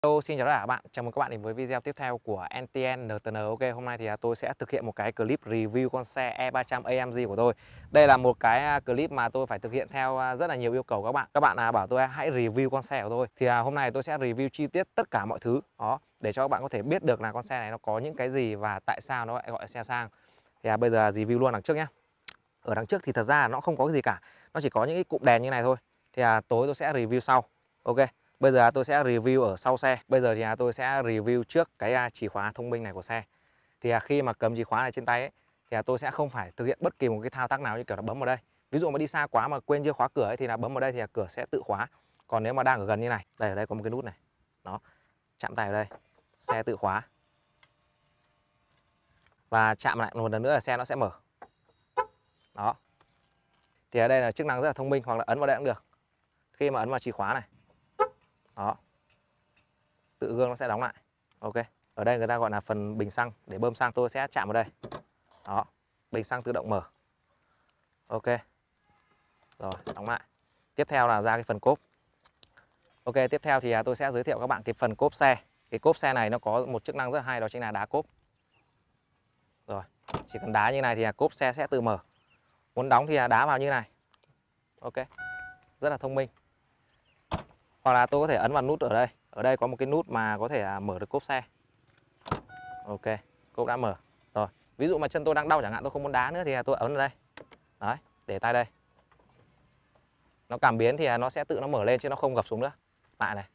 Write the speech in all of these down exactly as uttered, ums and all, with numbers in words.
Hello, xin chào tất cả các bạn. Chào mừng các bạn đến với video tiếp theo của en tê en en tê en. Ok, hôm nay thì tôi sẽ thực hiện một cái clip review con xe E ba trăm a em giê của tôi. Đây là một cái clip mà tôi phải thực hiện theo rất là nhiều yêu cầu các bạn. Các bạn bảo tôi hãy review con xe của tôi. Thì hôm nay tôi sẽ review chi tiết tất cả mọi thứ đó để cho các bạn có thể biết được là con xe này nó có những cái gì và tại sao nó lại gọi là xe sang. Thì bây giờ review luôn đằng trước nhé. Ở đằng trước thì thật ra nó không có cái gì cả. Nó chỉ có những cái cụm đèn như này thôi. Thì tối tôi sẽ review sau. Ok. Bây giờ tôi sẽ review ở sau xe. Bây giờ thì tôi sẽ review trước cái chìa khóa thông minh này của xe. Thì khi mà cầm chìa khóa này trên tay ấy, thì tôi sẽ không phải thực hiện bất kỳ một cái thao tác nào như kiểu là bấm vào đây. Ví dụ mà đi xa quá mà quên chưa khóa cửa ấy, thì là bấm vào đây thì là cửa sẽ tự khóa. Còn nếu mà đang ở gần như này, đây ở đây có một cái nút này. Đó. Chạm tay vào đây, xe tự khóa. Và chạm lại một lần nữa là xe nó sẽ mở. Đó. Thì ở đây là chức năng rất là thông minh, hoặc là ấn vào đây cũng được. Khi mà ấn vào chìa khóa này. Đó. Tự gương nó sẽ đóng lại. Ok. Ở đây người ta gọi là phần bình xăng để bơm xăng, tôi sẽ chạm vào đây. Đó. Bình xăng tự động mở. Ok. Rồi, đóng lại. Tiếp theo là ra cái phần cốp. Ok, tiếp theo thì tôi sẽ giới thiệu các bạn cái phần cốp xe. Cái cốp xe này nó có một chức năng rất hay, đó chính là đá cốp. Rồi, chỉ cần đá như này thì cốp xe sẽ tự mở. Muốn đóng thì đá vào như này. Ok. Rất là thông minh. Hoặc là tôi có thể ấn vào nút ở đây. Ở đây có một cái nút mà có thể mở được cốp xe. Ok, cốp đã mở. Rồi, ví dụ mà chân tôi đang đau chẳng hạn, tôi không muốn đá nữa thì tôi ấn vào đây. Đấy, để tay đây. Nó cảm biến thì nó sẽ tự nó mở lên chứ nó không gập xuống nữa. Lại này.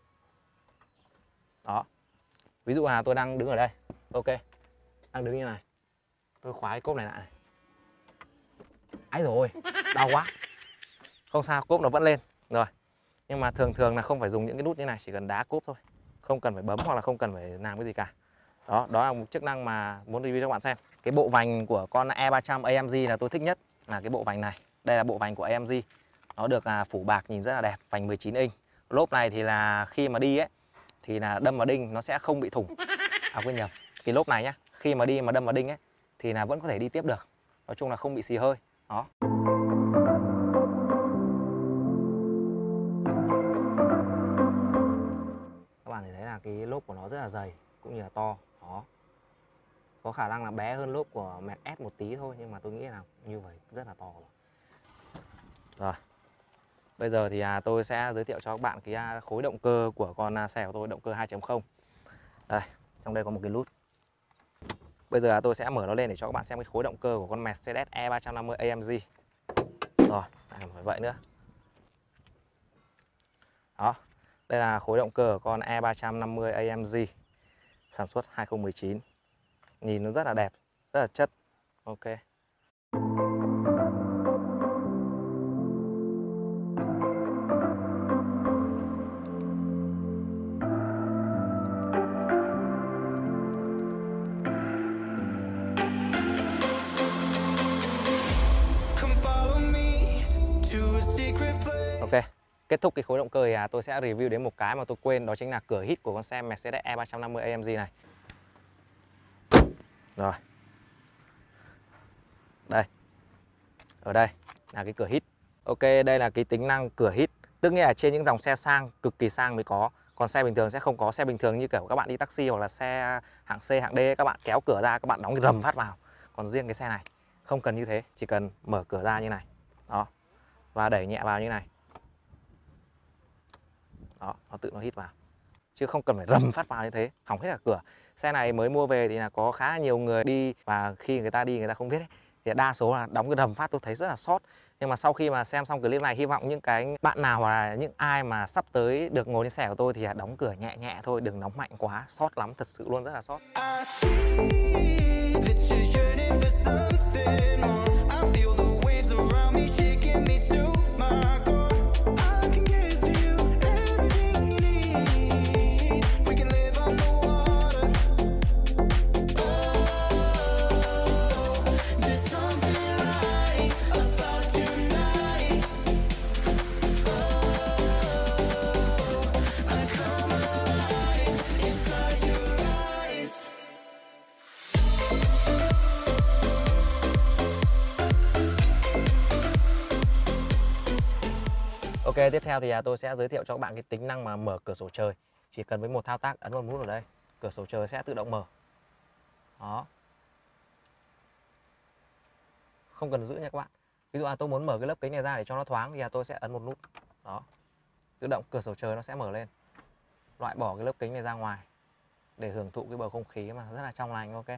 Đó. Ví dụ là tôi đang đứng ở đây. Ok. Đang đứng như này. Tôi khóa cái cốp này lại này. Ái rồi, đau quá. Không sao, cốp nó vẫn lên. Rồi. Nhưng mà thường thường là không phải dùng những cái nút như này, chỉ cần đá cốp thôi. Không cần phải bấm hoặc là không cần phải làm cái gì cả. Đó, đó là một chức năng mà muốn review cho các bạn xem. Cái bộ vành của con E ba trăm a em giê là tôi thích nhất là cái bộ vành này. Đây là bộ vành của a em giê. Nó được phủ bạc nhìn rất là đẹp, vành mười chín inch. Lốp này thì là khi mà đi ấy thì là đâm vào đinh nó sẽ không bị thủng. À quên nhầm, cái lốp này nhá, khi mà đi mà đâm vào đinh ấy thì là vẫn có thể đi tiếp được. Nói chung là không bị xì hơi. Đó. Các bạn thấy là cái lốp của nó rất là dày cũng như là to. Đó. Có khả năng là bé hơn lốp của Merc S một tí thôi, nhưng mà tôi nghĩ là như vậy rất là to rồi. Rồi. Bây giờ thì tôi sẽ giới thiệu cho các bạn cái khối động cơ của con xe của tôi, động cơ hai chấm không. Đây, trong đây có một cái nút. Bây giờ tôi sẽ mở nó lên để cho các bạn xem cái khối động cơ của con Mercedes E ba trăm năm mươi a em giê. Rồi, không phải vậy nữa. Đó. Đây là khối động cơ của con E ba trăm năm mươi a em giê sản xuất hai không một chín. Nhìn nó rất là đẹp, rất là chất. Ok. Ok. Kết thúc cái khối động cơ thì tôi sẽ review đến một cái mà tôi quên, đó chính là cửa hít của con xe Mercedes E ba trăm năm mươi a em giê này. Rồi. Đây. Ở đây là cái cửa hít. Ok, đây là cái tính năng cửa hít. Tức nghĩa là trên những dòng xe sang, cực kỳ sang mới có. Còn xe bình thường sẽ không có. Xe bình thường như kiểu các bạn đi taxi hoặc là xe hạng C, hạng D, các bạn kéo cửa ra, các bạn đóng cái rầm phát vào. Còn riêng cái xe này không cần như thế, chỉ cần mở cửa ra như này. Đó. Và đẩy nhẹ vào như này. Đó, nó tự nó hít vào. Chứ không cần phải rầm phát vào như thế, hỏng hết cả cửa. Xe này mới mua về thì là có khá nhiều người đi, và khi người ta đi người ta không biết ấy, thì đa số là đóng cái rầm phát, tôi thấy rất là sót. Nhưng mà sau khi mà xem xong clip này, hy vọng những cái bạn nào hoặc là những ai mà sắp tới được ngồi trên xe của tôi thì đóng cửa nhẹ nhẹ thôi, đừng đóng mạnh quá, sót lắm, thật sự luôn rất là sót. Ok, tiếp theo thì tôi sẽ giới thiệu cho các bạn cái tính năng mà mở cửa sổ trời. Chỉ cần với một thao tác ấn vào nút ở đây, cửa sổ trời sẽ tự động mở. Đó. Không cần giữ nha các bạn. Ví dụ là tôi muốn mở cái lớp kính này ra để cho nó thoáng thì là tôi sẽ ấn một nút. Đó. Tự động cửa sổ trời nó sẽ mở lên. Loại bỏ cái lớp kính này ra ngoài để hưởng thụ cái bầu không khí mà rất là trong lành. Ok.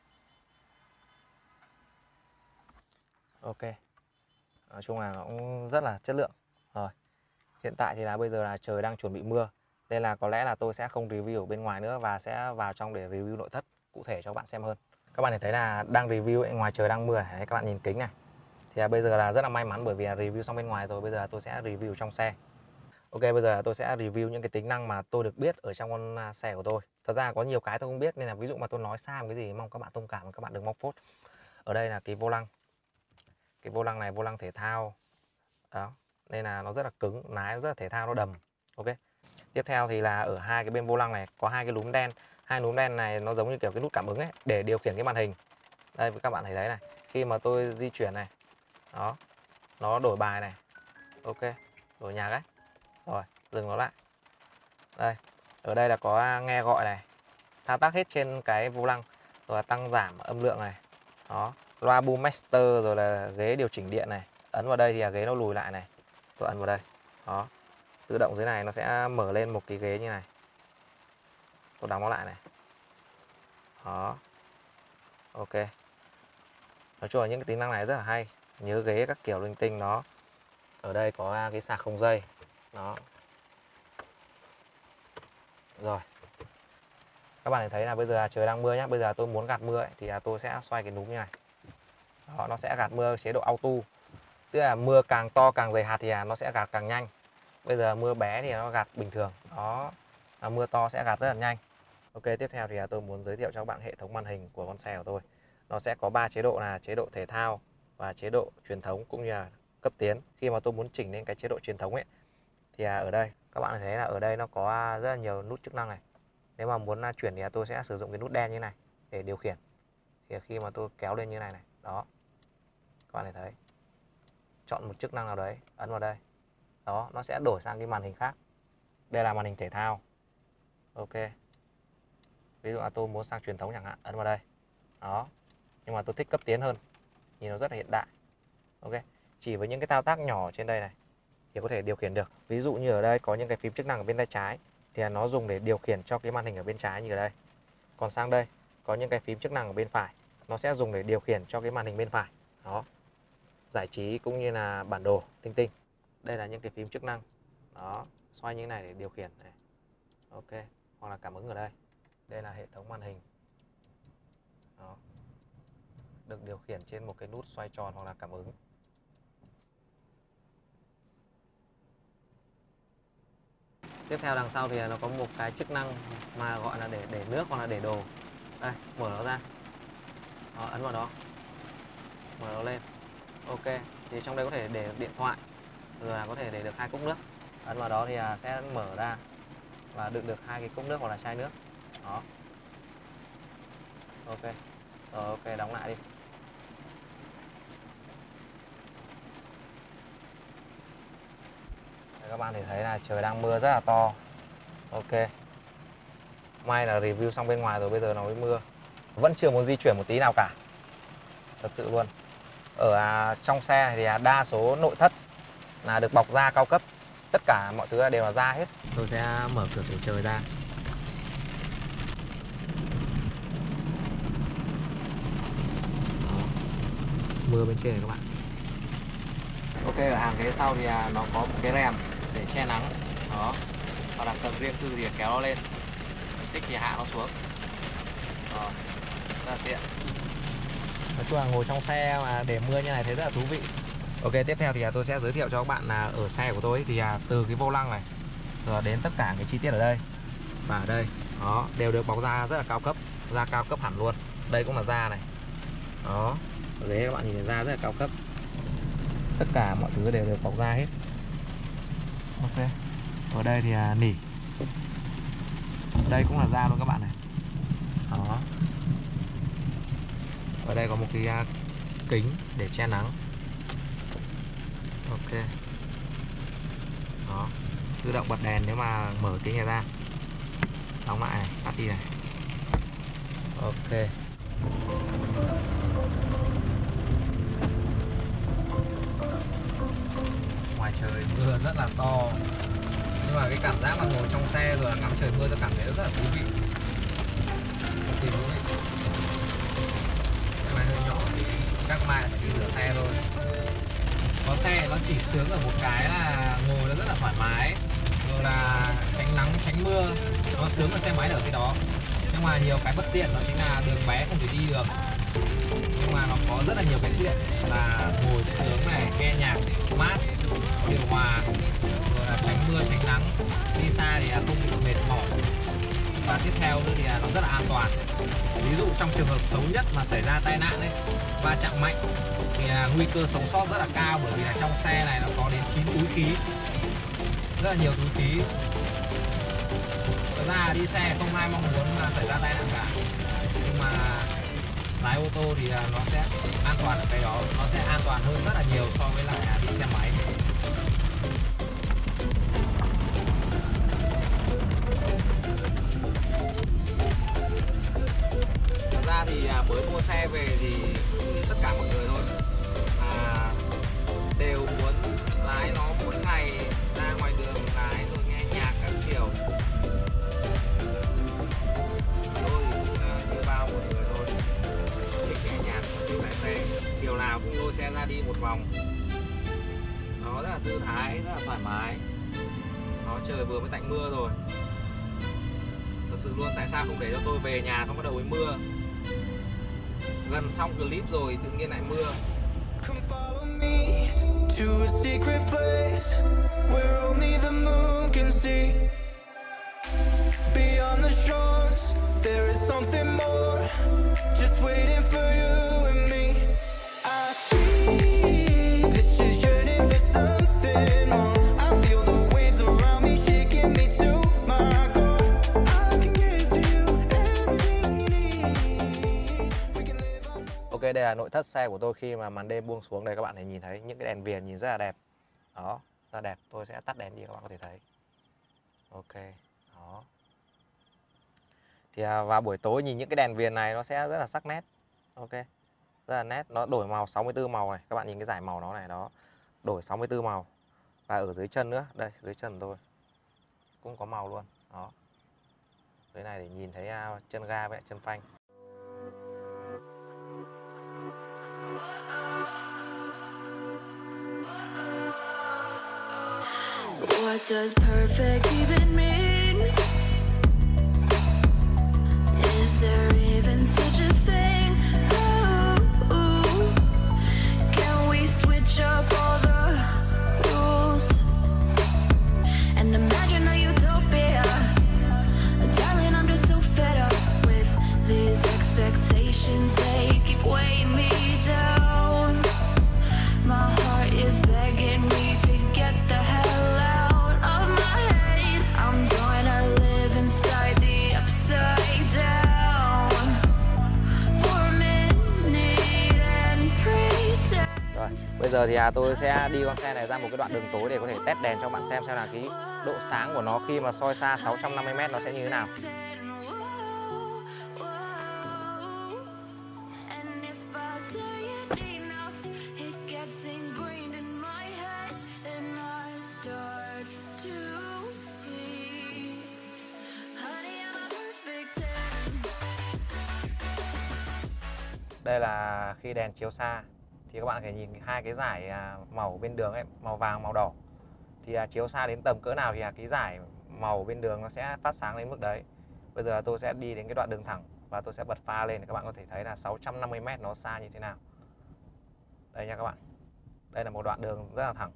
Ok. Nói chung là nó cũng rất là chất lượng. Rồi. Hiện tại thì là bây giờ là trời đang chuẩn bị mưa, nên là có lẽ là tôi sẽ không review ở bên ngoài nữa và sẽ vào trong để review nội thất cụ thể cho các bạn xem hơn. Các bạn thấy là đang review ấy, ngoài trời đang mưa. Đấy, các bạn nhìn kính này. Thì là bây giờ là rất là may mắn bởi vì là review xong bên ngoài rồi, bây giờ tôi sẽ review trong xe. Ok, bây giờ tôi sẽ review những cái tính năng mà tôi được biết ở trong con xe của tôi. Thật ra có nhiều cái tôi không biết nên là ví dụ mà tôi nói sai một cái gì mong các bạn thông cảm và các bạn đừng mong phốt. Ở đây là cái vô lăng. Cái vô lăng này vô lăng thể thao. Đó, nên là nó rất là cứng, lái rất là thể thao, nó đầm. Ok. Tiếp theo thì là ở hai cái bên vô lăng này có hai cái núm đen. Hai núm đen này nó giống như kiểu cái nút cảm ứng ấy để điều khiển cái màn hình. Đây các bạn thấy đấy này. Khi mà tôi di chuyển này. Đó. Nó đổi bài này. Ok. Đổi nhạc ấy. Rồi, dừng nó lại. Đây. Ở đây là có nghe gọi này. Thao tác hết trên cái vô lăng. Rồi là tăng giảm âm lượng này. Đó. Loa Boom Master rồi là ghế điều chỉnh điện này. Ấn vào đây thì là ghế nó lùi lại này. Tôi ấn vào đây. Đó. Tự động dưới này nó sẽ mở lên một cái ghế như này. Tôi đóng nó lại này. Đó. Ok. Nói chung là những cái tính năng này rất là hay. Nhớ ghế các kiểu linh tinh nó. Ở đây có cái sạc không dây. Đó. Rồi. Các bạn thấy là bây giờ trời đang mưa nhé. Bây giờ tôi muốn gạt mưa ấy, thì tôi sẽ xoay cái núm như này. Đó, nó sẽ gạt mưa chế độ auto. Tức là mưa càng to càng dày hạt thì nó sẽ gạt càng nhanh. Bây giờ mưa bé thì nó gạt bình thường. Đó. À, mưa to sẽ gạt rất là nhanh. Ok, tiếp theo thì tôi muốn giới thiệu cho các bạn hệ thống màn hình của con xe của tôi. Nó sẽ có ba chế độ là chế độ thể thao và chế độ truyền thống cũng như là cấp tiến. Khi mà tôi muốn chỉnh lên cái chế độ truyền thống ấy thì ở đây các bạn thấy là ở đây nó có rất là nhiều nút chức năng này. Nếu mà muốn chuyển thì tôi sẽ sử dụng cái nút đen như này để điều khiển. Thì khi mà tôi kéo lên như này này, đó. Các bạn thấy. Chọn một chức năng nào đấy, ấn vào đây. Đó, nó sẽ đổi sang cái màn hình khác. Đây là màn hình thể thao. Ok. Ví dụ là tôi muốn sang truyền thống chẳng hạn, ấn vào đây. Đó. Nhưng mà tôi thích cấp tiến hơn. Nhìn nó rất là hiện đại. Ok. Chỉ với những cái thao tác nhỏ trên đây này thì có thể điều khiển được. Ví dụ như ở đây có những cái phím chức năng ở bên tay trái thì nó dùng để điều khiển cho cái màn hình ở bên trái như ở đây. Còn sang đây có những cái phím chức năng ở bên phải, nó sẽ dùng để điều khiển cho cái màn hình bên phải. Đó. Giải trí cũng như là bản đồ tinh tinh. Đây là những cái phím chức năng. Đó, xoay như thế này để điều khiển này. Ok, hoặc là cảm ứng ở đây. Đây là hệ thống màn hình. Đó. Được điều khiển trên một cái nút xoay tròn hoặc là cảm ứng. Tiếp theo đằng sau thì nó có một cái chức năng mà gọi là để để nước hoặc là để đồ. Đây, mở nó ra. Đó, ấn vào đó. Mở nó lên. Ok, thì trong đây có thể để điện thoại, rồi là có thể để được hai cốc nước. Ấn vào đó thì sẽ mở ra và đựng được hai cái cốc nước hoặc là chai nước. Đó. Ok. Rồi ok, đóng lại đi. Đây, các bạn thể thấy là trời đang mưa rất là to. Ok. May là review xong bên ngoài rồi, bây giờ nó mới mưa. Vẫn chưa muốn di chuyển một tí nào cả. Thật sự luôn. Ở à, trong xe thì à, đa số nội thất là được bọc da cao cấp. Tất cả mọi thứ đều là da hết. Tôi sẽ mở cửa sổ trời ra. Đó. Mưa bên trên này các bạn. Ok, ở hàng ghế sau thì à, nó có một cái rèm để che nắng. Đó. Hoặc là cần riêng tư thì kéo nó lên, thích thì hạ nó xuống. Đó. Rất là tiện. Nói chung là ngồi trong xe mà để mưa như này thấy rất là thú vị. Ok, tiếp theo thì tôi sẽ giới thiệu cho các bạn là ở xe của tôi thì từ cái vô lăng này rồi đến tất cả cái chi tiết ở đây và ở đây đó đều được bọc da rất là cao cấp, da cao cấp hẳn luôn. Đây cũng là da này. Đó, ở đấy các bạn nhìn thấy da rất là cao cấp. Tất cả mọi thứ đều được bọc da hết. Ok. Ở đây thì à, nỉ. Ở đây cũng là da luôn các bạn này. Đó. Ở đây có một cái uh, kính để che nắng. Ok. Đó. Tự động bật đèn nếu mà mở kính này ra. đóng lại này, tắt đi này. Ok. Ngoài trời mưa rất là to, nhưng mà cái cảm giác mà ngồi trong xe rồi ngắm trời mưa tôi cảm thấy rất là thú vị. Cực kỳ thú vị. Cái này hơi nhỏ thì chắc mai phải đi rửa xe thôi. Có xe nó chỉ sướng ở một cái là ngồi nó rất là thoải mái, rồi là tránh nắng tránh mưa, nó sướng ở xe máy ở cái đó. Nhưng mà nhiều cái bất tiện đó chính là đường bé không thể đi được. Nhưng mà nó có rất là nhiều cái tiện là ngồi sướng này, nghe nhạc mát, điều hòa, rồi là tránh mưa tránh nắng, đi xa thì không bị mệt mỏi. Và tiếp theo nữa thì nó rất là an toàn. Ví dụ trong trường hợp xấu nhất mà xảy ra tai nạn đấy, va chạm mạnh, thì nguy cơ sống sót rất là cao, bởi vì là trong xe này nó có đến chín túi khí, rất là nhiều túi khí. Thật ra đi xe không ai mong muốn mà xảy ra tai nạn cả, nhưng mà lái ô tô thì nó sẽ an toàn ở cái đó, nó sẽ an toàn hơn rất là nhiều so với lại đi xe máy. Thật ra thì mới mua xe về thì như tất cả mọi người thôi, à, đều muốn lái nó mỗi ngày ra ngoài đường lái rồi nghe nhạc các kiểu. Tôi thì cũng như bao mọi người thôi, thích nghe nhạc đi lái xe, chiều nào cũng lôi xe ra đi một vòng, nó rất là thư thái, rất là thoải mái. Nó trời vừa mới tạnh mưa rồi, thật sự luôn, tại sao không để cho tôi về nhà xong bắt đầu với mưa. Gần xong clip rồi tự nhiên lại mưa. To a secret place where only the moon can see. Beyond the shores, there is something more, just waiting for you and me. I see that you're yearning for something more. I feel the waves around me shaking me to my core. I can give to you everything you need. We can live on. Ok, đây là nội thất xe của tôi khi mà màn đêm buông xuống. Đây các bạn thể nhìn thấy những cái đèn viền nhìn rất là đẹp. Đó, rất là đẹp. Tôi sẽ tắt đèn đi các bạn có thể thấy. Ok, đó. Thì à, vào buổi tối nhìn những cái đèn viền này nó sẽ rất là sắc nét. Ok, rất là nét. Nó đổi màu sáu mươi tư màu này. Các bạn nhìn cái dải màu nó này, đó. Đổi sáu mươi tư màu. Và ở dưới chân nữa, đây, dưới chân tôi cũng có màu luôn. Đó. Dưới này để nhìn thấy à, chân ga với chân phanh. What does perfect even mean? Is there even such a thing? Ooh, can we switch up all the rules and imagine a utopia? Darling, I'm just so fed up with these expectations. They keep weighing me down. My heart is begging me to get the hell out of my head. I'm gonna live inside the upside down for a minute and pretend. Rồi, bây giờ thì à, tôi sẽ đi con xe này ra một cái đoạn đường tối để có thể test đèn cho bạn xem xem là cái độ sáng của nó khi mà soi xa sáu trăm năm mươi mét nó sẽ như thế nào. Đây là khi đèn chiếu xa thì các bạn có thể nhìn hai cái dải màu bên đường ấy, màu vàng màu đỏ. Thì chiếu xa đến tầm cỡ nào thì cái dải màu bên đường nó sẽ phát sáng lên mức đấy. Bây giờ tôi sẽ đi đến cái đoạn đường thẳng và tôi sẽ bật pha lên để các bạn có thể thấy là sáu trăm năm mươi mét nó xa như thế nào. Đây nha các bạn. Đây là một đoạn đường rất là thẳng.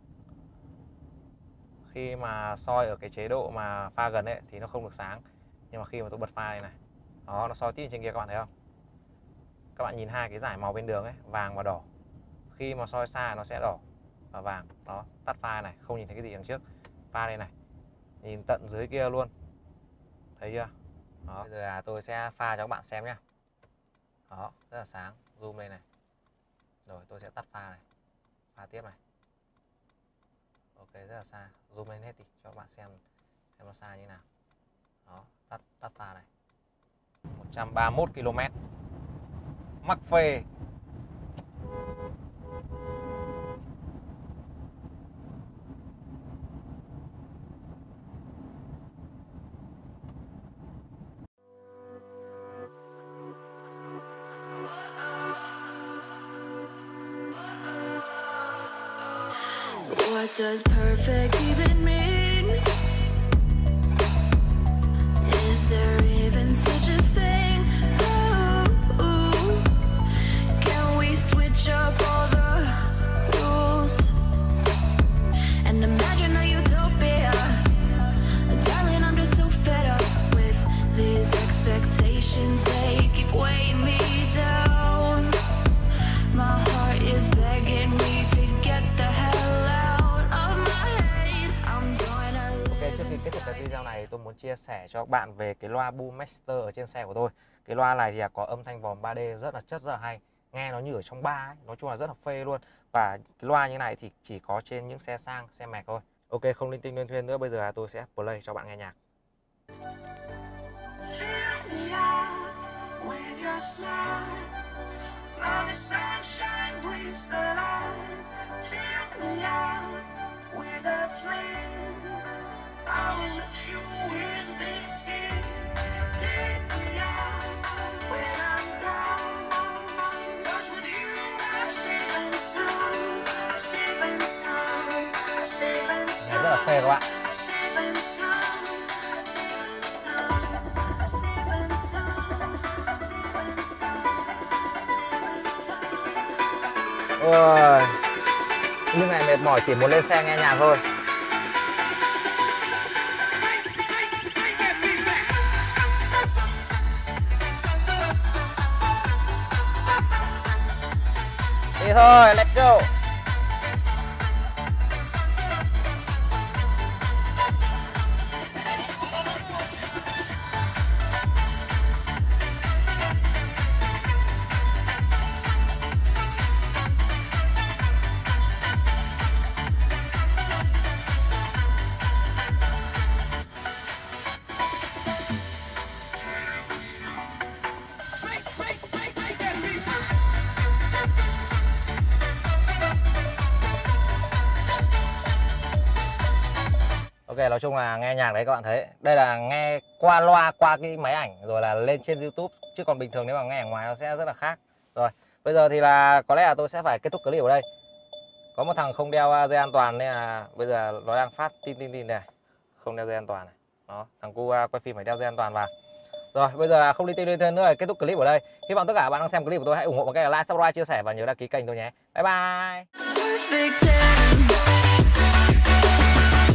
Khi mà soi ở cái chế độ mà pha gần ấy thì nó không được sáng. Nhưng mà khi mà tôi bật pha lên này, đó, nó soi tít trên kia các bạn thấy không? Các bạn nhìn hai cái dải màu bên đường ấy, vàng và đỏ. Khi mà soi xa nó sẽ đỏ và vàng. Đó, tắt pha này, không nhìn thấy cái gì đằng trước. Pha đây này, nhìn tận dưới kia luôn. Thấy chưa? Đó, bây giờ là tôi sẽ pha cho các bạn xem nhé. Đó, rất là sáng, zoom lên này. Rồi tôi sẽ tắt pha này, pha tiếp này. Ok, rất là xa, zoom lên hết đi cho các bạn xem xem nó xa như nào. Đó, tắt tắt pha này. một trăm ba mươi mốt ki lô mét. Mắc phê. What does perfect even mean? Is there even such a thing? Ooh, can we switch up all the rules and imagine a utopia? Darling, I'm just so fed up with these expectations. They keep weighing me down. My heart is begging me to get the hell out of my head. I'm gonna live Trước khi kết thúc cái video này, tôi muốn chia sẻ cho các bạn về cái loa Boommaster ở trên xe của tôi. Cái loa này thì có âm thanh vòm ba D rất là chất, rất là hay, nghe nó như ở trong bar ấy. Nói chung là rất là phê luôn. Và cái loa như này thì chỉ có trên những xe sang, xe mẹc thôi. Ok, không linh tinh liên thuyên nữa, bây giờ tôi sẽ play cho bạn nghe nhạc. Rất là phê các bạn. Ôi, lúc này mệt mỏi chỉ muốn lên xe nghe nhạc thôi. Đi thôi, let's go. Ok, nói chung là nghe nhạc đấy các bạn thấy. Đây là nghe qua loa, qua cái máy ảnh rồi là lên trên YouTube. Chứ còn bình thường nếu mà nghe ở ngoài nó sẽ rất là khác. Rồi, bây giờ thì là có lẽ là tôi sẽ phải kết thúc clip ở đây. Có một thằng không đeo dây an toàn nên là bây giờ nó đang phát tin tin tin này. Không đeo dây an toàn này. Đó, thằng cu quay phim phải đeo dây an toàn vào. Rồi, bây giờ là không đi tin tin nữa, kết thúc clip ở đây. Hy vọng tất cả các bạn đang xem clip của tôi hãy ủng hộ bằng cách là like, subscribe, chia sẻ và nhớ đăng ký kênh tôi nhé. Bye bye.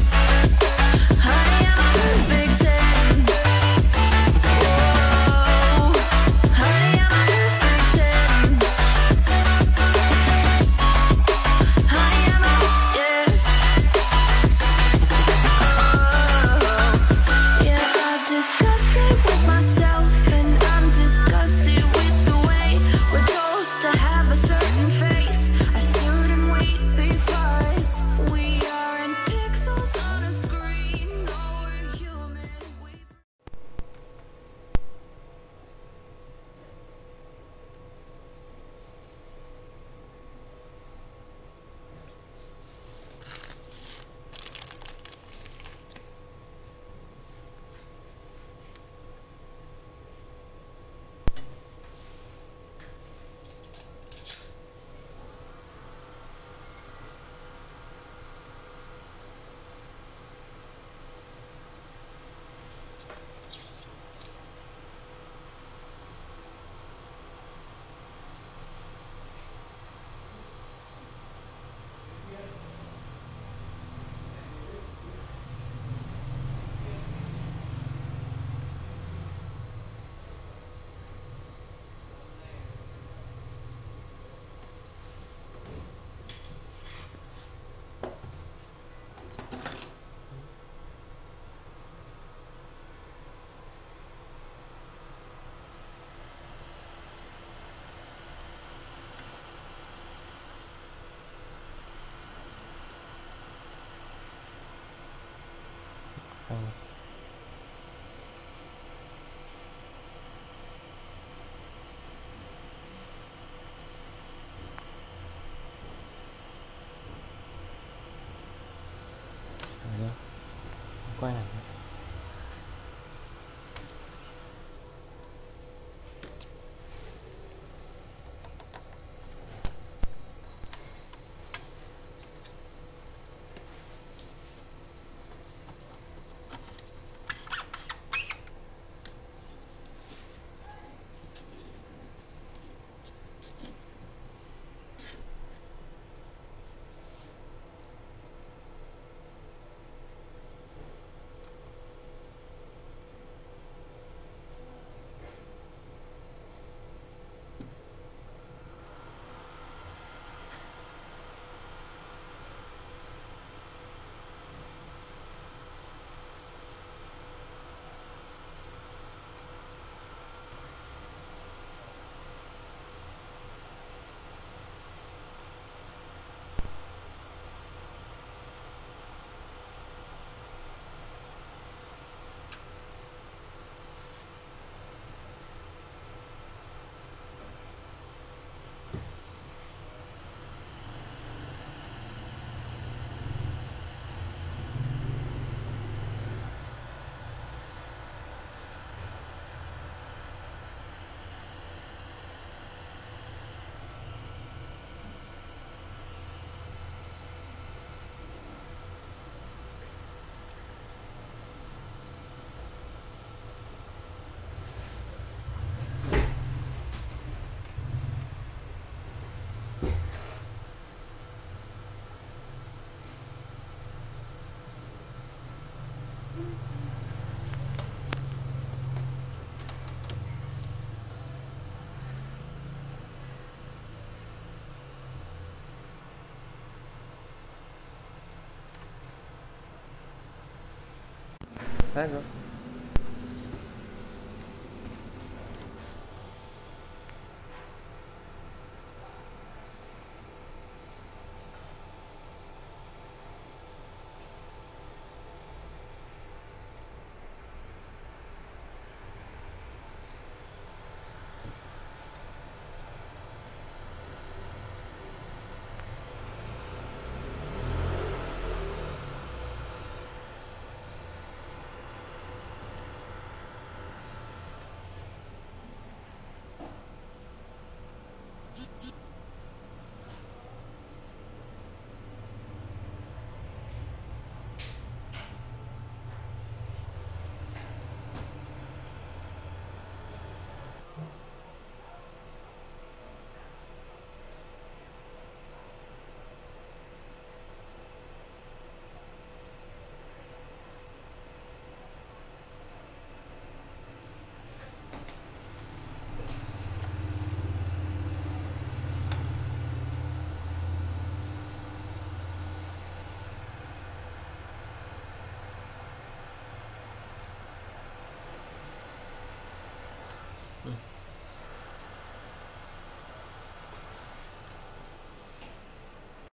hết rồi.